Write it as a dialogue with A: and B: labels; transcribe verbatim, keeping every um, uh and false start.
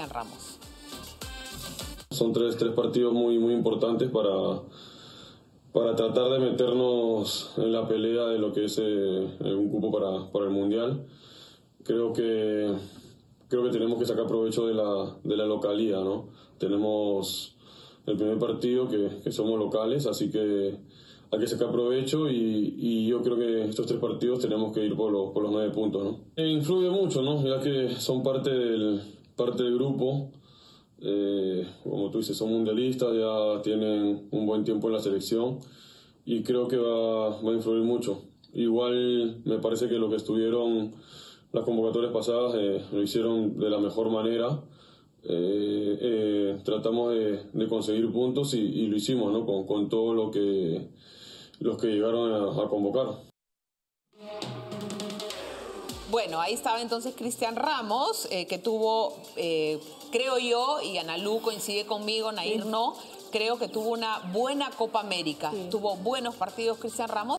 A: Cristian Ramos.
B: Son tres, tres partidos muy, muy importantes para, para tratar de meternos en la pelea de lo que es eh, un cupo para, para el Mundial. Creo que, creo que tenemos que sacar provecho de la, de la localidad, ¿no? Tenemos el primer partido que, que somos locales, así que hay que sacar provecho y, y yo creo que estos tres partidos tenemos que ir por los, por los nueve puntos, ¿no? E influye mucho, ¿no? Ya que son parte del, parte del grupo. Eh, como tú dices, son mundialistas, ya tienen un buen tiempo en la selección y creo que va, va a influir mucho. Igual me parece que lo que estuvieron las convocatorias pasadas eh, lo hicieron de la mejor manera. Eh, eh, tratamos de, de conseguir puntos y, y lo hicimos, ¿no? con, con todo lo que los que llegaron a, a convocar.
A: Bueno, ahí estaba entonces Cristian Ramos, eh, que tuvo, eh, creo yo, y Analu coincide conmigo, Nair sí. no, creo que tuvo una buena Copa América. Sí. Tuvo buenos partidos Cristian Ramos.